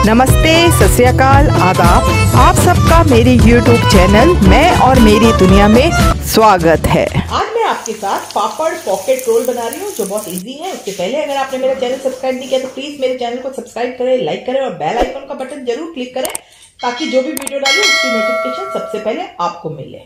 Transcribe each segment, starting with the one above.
नमस्ते, सत श्री अकाल, आदाब। आप सबका मेरे YouTube चैनल मैं और मेरी दुनिया में स्वागत है। आज मैं आपके साथ पापड़ पॉकेट रोल बना रही हूँ जो बहुत इजी है। उससे पहले अगर आपने मेरा चैनल सब्सक्राइब नहीं किया तो प्लीज मेरे चैनल को सब्सक्राइब करें, लाइक करें और बेल आइकन का बटन जरूर क्लिक करें ताकि जो भी वीडियो डालूं उसकी नोटिफिकेशन सबसे पहले आपको मिले।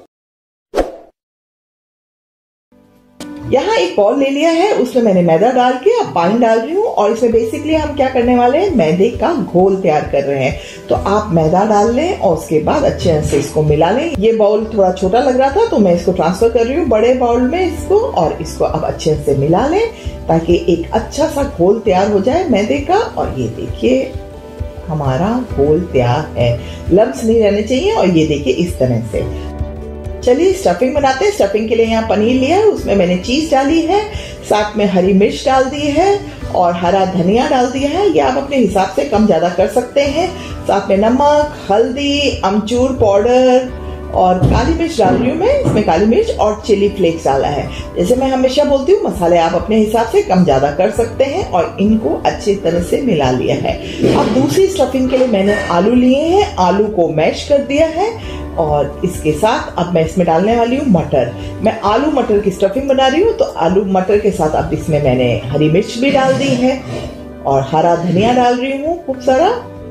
यहाँ एक बॉल ले लिया है, उसमें मैंने मैदा डाल के अब पानी डाल रही हूँ और इसमें बेसिकली हम क्या करने वाले हैं, मैदे का घोल तैयार कर रहे हैं। तो आप मैदा डाल लें और उसके बाद अच्छे से इसको मिला लें। ये बाउल थोड़ा छोटा लग रहा था तो मैं इसको ट्रांसफर कर रही हूँ बड़े बाउल में इसको, और इसको अब अच्छे से मिला लें ताकि एक अच्छा सा घोल तैयार हो जाए मैदे का। और ये देखिए हमारा घोल तैयार है, लम्स नहीं रहने चाहिए। और ये देखिए इस तरह से। चलिए स्टफिंग बनाते हैं। स्टफिंग के लिए यहाँ पनीर लिया है, उसमें मैंने चीज डाली है, साथ में हरी मिर्च डाल दी है और हरा धनिया डाल दिया है। ये आप अपने हिसाब से कम ज्यादा कर सकते हैं। साथ में नमक, हल्दी, अमचूर पाउडर और काली मिर्च डाल रही हूँ मैं इसमें, काली मिर्च और चिली फ्लेक्स डाला है। जैसे मैं हमेशा बोलती हूँ, मसाले आप अपने हिसाब से कम ज्यादा कर सकते हैं। और इनको अच्छी तरह से मिला लिया है। अब दूसरी स्टफिंग के लिए मैंने आलू लिए हैं, आलू को मैश कर दिया है और इसके साथ अब मैं इसमें डालने वाली हूँ मटर। मैं आलू मटर की स्टफिंग बना रही हूँ तो आलू मटर के साथ अब इसमें मैंने हरी मिर्च भी डाल दी है और हरा धनिया डाल रही हूँ खूब सारा,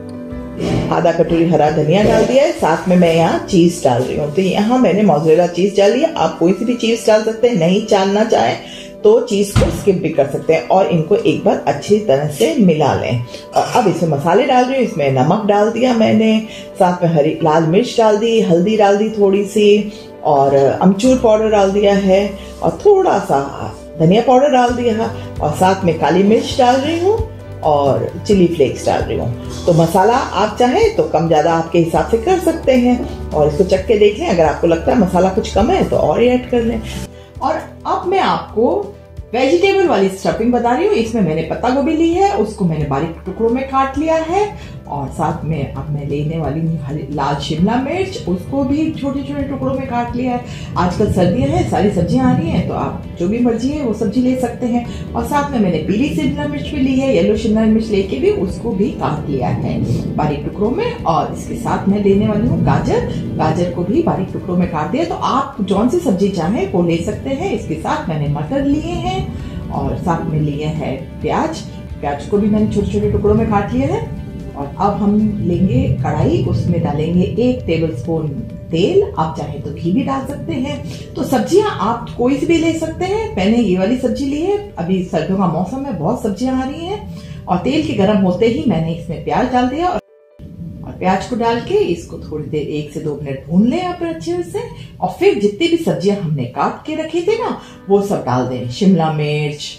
आधा कटोरी हरा धनिया डाल दिया है। साथ में मैं यहाँ चीज डाल रही हूँ। तो यहाँ मैंने मोज़रेला चीज डाली है, आप कोई सी भी चीज डाल सकते हैं, नहीं डालना चाहे तो चीज को स्किप भी कर सकते हैं। और इनको एक बार अच्छी तरह से मिला लें। और अब इसमें मसाले डाल रही हूँ। इसमें नमक डाल दिया मैंने, साथ में हरी लाल मिर्च डाल दी, हल्दी डाल दी थोड़ी सी, और अमचूर पाउडर डाल दिया है और थोड़ा सा धनिया पाउडर डाल दिया है और साथ में काली मिर्च डाल रही हूँ और चिली फ्लेक्स डाल रही हूँ। तो मसाला आप चाहें तो कम ज्यादा आपके हिसाब से कर सकते हैं और इसको चख के देख लें। अगर आपको लगता है मसाला कुछ कम है तो और ऐड कर लें। और अब मैं आपको वेजिटेबल वाली स्टफिंग बता रही हूँ। इसमें मैंने पत्ता गोभी ली है, उसको मैंने बारीक टुकड़ों में काट लिया है और साथ में अब मैं लेने वाली हूँ लाल शिमला मिर्च, उसको भी छोटे छोटे टुकड़ों में काट लिया है। आजकल सर्दियां हैं, सारी सब्जियां आ रही हैं तो आप जो भी मर्जी है वो सब्जी ले सकते हैं। और साथ में मैंने पीली शिमला मिर्च भी ली है, येलो शिमला मिर्च लेके भी उसको भी काट लिया है बारीक टुकड़ों में। और इसके साथ मैं लेने वाली हूँ गाजर, गाजर को भी बारीक टुकड़ों में काट दिया। तो आप जौन सी सब्जी चाहें वो ले सकते हैं। इसके साथ मैंने मटर लिए हैं और साथ में लिए है प्याज, प्याज को भी मैंने छोटे छोटे टुकड़ों में काट लिया है। और अब हम लेंगे कढ़ाई, उसमें डालेंगे 1 टेबलस्पून तेल, आप चाहे तो घी भी डाल सकते हैं। तो सब्जियां आप कोई सी भी ले सकते हैं। मैंने ये वाली सब्जी ली है, अभी सर्दियों का मौसम है, बहुत सब्जियां आ रही हैं। और तेल के गर्म होते ही मैंने इसमें प्याज डाल दिया और प्याज को डाल के इसको थोड़ी देर 1 से 2 मिनट भून लें आप अच्छे से। और फिर जितनी भी सब्जियां हमने काट के रखी थी ना वो सब डाल दें, शिमला मिर्च,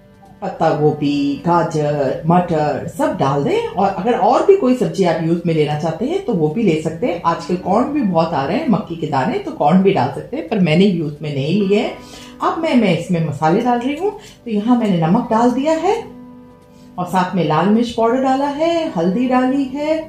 पत्ता गोभी, गाजर, मटर सब डाल दें। और अगर और भी कोई सब्जी आप यूज में लेना चाहते हैं तो वो भी ले सकते हैं। आजकल कॉर्न भी बहुत आ रहे हैं, मक्की के दाने, तो कॉर्न भी डाल सकते हैं, पर मैंने यूज में नहीं लिए है। अब मैं इसमें मसाले डाल रही हूँ। तो यहाँ मैंने नमक डाल दिया है और साथ में लाल मिर्च पाउडर डाला है, हल्दी डाली है,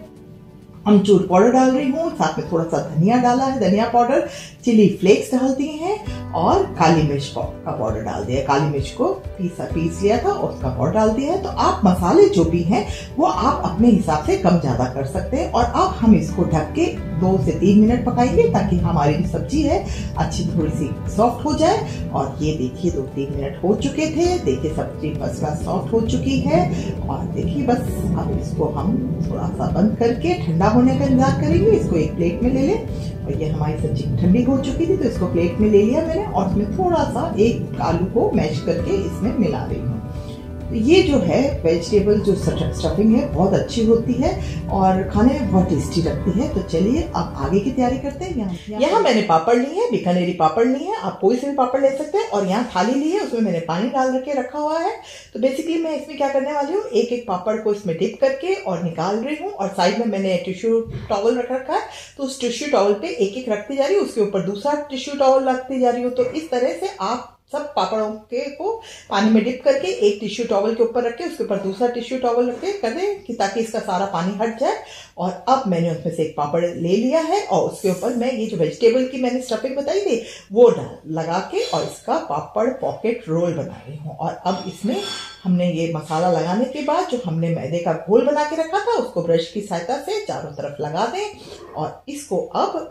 अमचूर पाउडर डाल रही हूँ, साथ में थोड़ा सा धनिया डाला है, धनिया पाउडर, चिली फ्लेक्स डाल दिए हैं और काली मिर्च का पाउडर डाल दिया। काली मिर्च को पीस लिया था और उसका पाउडर डाल दिया है। तो आप मसाले जो भी हैं वो आप अपने हिसाब से कम ज्यादा कर सकते हैं। और अब हम इसको ढक के 2 से 3 मिनट पकाएंगे ताकि हमारी जो सब्जी है अच्छी थोड़ी सी सॉफ्ट हो जाए। और ये देखिए 2-3 मिनट हो चुके थे, देखिए सब्जी फर्स्ट क्लास सॉफ्ट हो चुकी है। और देखिए बस अब इसको हम थोड़ा सा बंद करके ठंडा होने का इंतजार करेंगे। इसको एक प्लेट में ले लें। और ये हमारी सब्जी ठंडी हो चुकी थी तो इसको प्लेट में ले लिया मैंने और इसमें थोड़ा सा एक आलू को मैश करके इसमें मिला रही हूँ। तो ये जो है वेजिटेबल जो स्टफिंग है बहुत अच्छी होती है और खाने में बहुत टेस्टी लगती है। तो चलिए अब आगे की तैयारी करते हैं। यहाँ मैंने पापड़ ली है, बीकानेरी पापड़ ली है, आप कोई से भी पापड़ ले सकते हैं। और यहाँ थाली ली है, उसमें मैंने पानी डाल के रखा हुआ है। तो बेसिकली मैं इसमें क्या करने वाली हूँ, एक एक पापड़ को इसमें डिप करके और निकाल रही हूँ। और साइड में मैंने टिश्यू टॉवल रख रखा है, तो उस टिश्यू टॉवल पे एक एक रखती जा रही हूँ, उसके ऊपर दूसरा टिश्यू टॉवल रखती जा रही हूँ। तो इस तरह से आप सब पापड़ों को पानी में डिप करके एक टिश्यू टॉवल के ऊपर रखे, उसके ऊपर दूसरा टिश्यू टॉवल रखे कर दें कि ताकि इसका सारा पानी हट जाए। और अब मैंने उसमें से एक पापड़ ले लिया है और उसके ऊपर मैं ये जो वेजिटेबल की मैंने स्टफिंग बताई थी वो लगा के और इसका पापड़ पॉकेट रोल बना रही हूँ। और अब इसमें हमने ये मसाला लगाने के बाद जो हमने मैदे का घोल बना के रखा था उसको ब्रश की सहायता से चारों तरफ लगा दें और इसको अब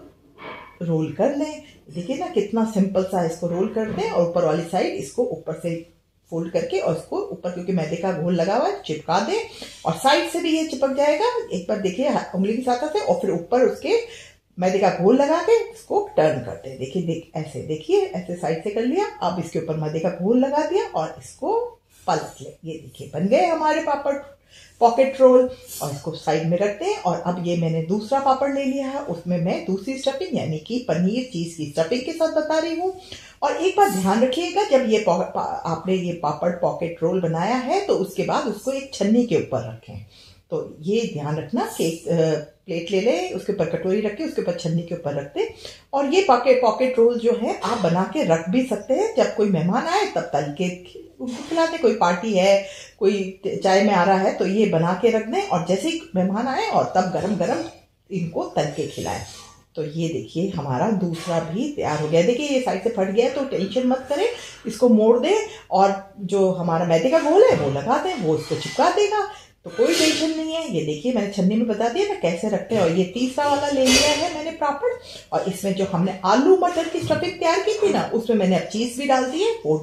रोल कर लें। देखिए ना कितना सिंपल सा इसको रोल कर दें और ऊपर वाली साइड इसको ऊपर से फोल्ड करके और इसको ऊपर क्योंकि मैदे का घोल लगा हुआ है चिपका दें और साइड से भी ये चिपक जाएगा। एक बार देखिए उंगली की सहायता से और फिर ऊपर उसके मैदे का घोल लगा के इसको टर्न करते हैं। देखिए ऐसे देखिए ऐसे साइड से कर लिया। अब इसके ऊपर मैदे का घोल लगा दिया और इसको पलट ले। ये देखिए बन गए हमारे पापड़ पॉकेट रोल और इसको साइड में रखते हैं। और अब ये मैंने दूसरा पापड़ ले लिया है, उसमें मैं दूसरी स्टफिंग यानी कि पनीर चीज की स्टफिंग के साथ बता रही हूँ। और एक बार ध्यान रखिएगा जब ये आपने ये पापड़ पॉकेट रोल बनाया है तो उसके बाद उसको एक छन्नी के ऊपर रखें। तो ये ध्यान रखना कि प्लेट ले ले उसके ऊपर कटोरी रख के उसके ऊपर छन्नी के ऊपर रख दे। और ये पॉकेट रोल जो है आप बना के रख भी सकते हैं, जब कोई मेहमान आए तब तल के खिलाते, कोई पार्टी है कोई चाय में आ रहा है तो ये बना के रख दें और जैसे ही मेहमान आए और तब गरम गरम इनको तल के खिलाएं। तो ये देखिए हमारा दूसरा भी तैयार हो गया। देखिए ये साइड से फट गया तो टेंशन मत करें, इसको मोड़ दें और जो हमारा मैदे का घोल है वो लगा दें, वो इसको चिपका देगा तो कोई टेंशन नहीं है। ये देखिए मैंने छन्नी में बता दिया ना कैसे रखते हैं। और ये तीसरा वाला ले लिया है मैंने पापड़ और इसमें जो हमने आलू मटर की स्टफिंग तैयार की थी ना उसमें मैंने अब चीज भी डाल दी है, वो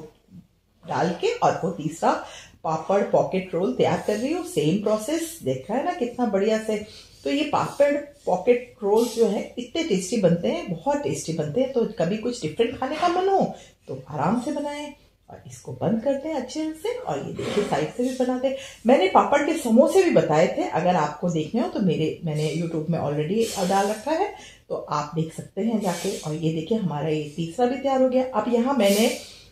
डाल के और वो तीसरा पापड़ पॉकेट रोल तैयार कर रही हूँ। सेम प्रोसेस देख रहा है ना कितना बढ़िया से। तो ये पापड़ पॉकेट रोल जो है इतने टेस्टी बनते हैं, बहुत टेस्टी बनते हैं। तो कभी कुछ डिफरेंट खाने का मन हो तो आराम से बनाएं। और इसको बंद करते हैं अच्छे से। और ये देखिए साइड से भी बनाते हैं। मैंने पापड़ के समोसे भी बताए थे, अगर आपको देखने हो तो मैंने यूट्यूब में ऑलरेडी डाल रखा है तो आप देख सकते हैं जाके। और ये देखिए हमारा ये तीसरा भी तैयार हो गया। अब यहाँ मैंने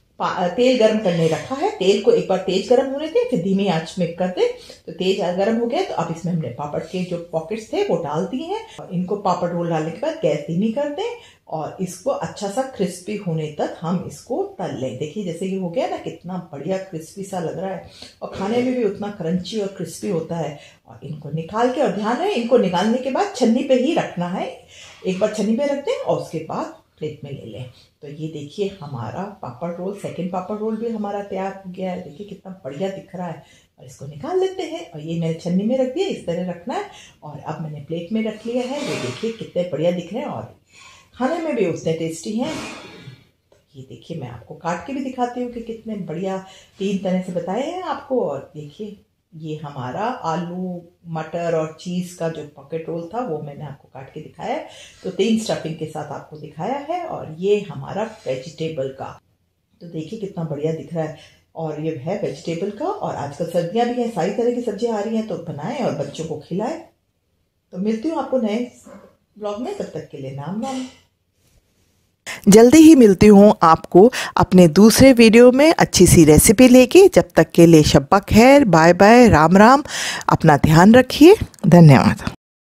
तेल गरम करने रखा है। तेल को एक बार तेज गरम होने दें फिर धीमी आंच में कर दें। तो तेज गरम हो गया तो अब इसमें हमने पापड़ के जो पॉकेट्स थे वो डाल दिए हैं और इनको पापड़ रोल डालने के बाद गैस धीमी कर दें और इसको अच्छा सा क्रिस्पी होने तक हम इसको तल लें। देखिए जैसे ये हो गया ना कितना बढ़िया क्रिस्पी सा लग रहा है और खाने में भी उतना क्रंची और क्रिस्पी होता है। और इनको निकाल के और ध्यान है इनको निकालने के बाद छन्नी पे ही रखना है। एक बार छन्नी पे रख दें और उसके बाद प्लेट में ले लें। तो ये देखिए हमारा papad roll second papad roll भी हमारा तैयार हो गया है। देखिए कितना बढ़िया दिख रहा है। और इसको निकाल लेते हैं और ये मैंने छन्नी में रख दिया, इस तरह रखना है। और अब मैंने प्लेट में रख लिया है। ये देखिए कितने बढ़िया दिख रहे हैं और खाने में भी उतने टेस्टी हैं। ये देखिए मैं आपको काट के भी दिखाती हूँ कि कितने बढ़िया 3 तरह से बताए हैं आपको। और देखिए ये हमारा आलू मटर और चीज़ का जो पॉकेट रोल था वो मैंने आपको काट के दिखाया है। तो 3 स्टफिंग के साथ आपको दिखाया है। और ये हमारा वेजिटेबल का, तो देखिए कितना बढ़िया दिख रहा है। और ये है वेजिटेबल का। और आजकल सब्जियां भी हैं, सारी तरह की सब्जियां आ रही हैं तो बनाएं और बच्चों को खिलाएं। तो मिलती हूँ आपको नए ब्लॉग में, तब तक के लिए राम राम। जल्दी ही मिलती हूँ आपको अपने दूसरे वीडियो में अच्छी सी रेसिपी लेके। जब तक के लिए शब्बा खैर, बाय बाय, राम राम। अपना ध्यान रखिए। धन्यवाद।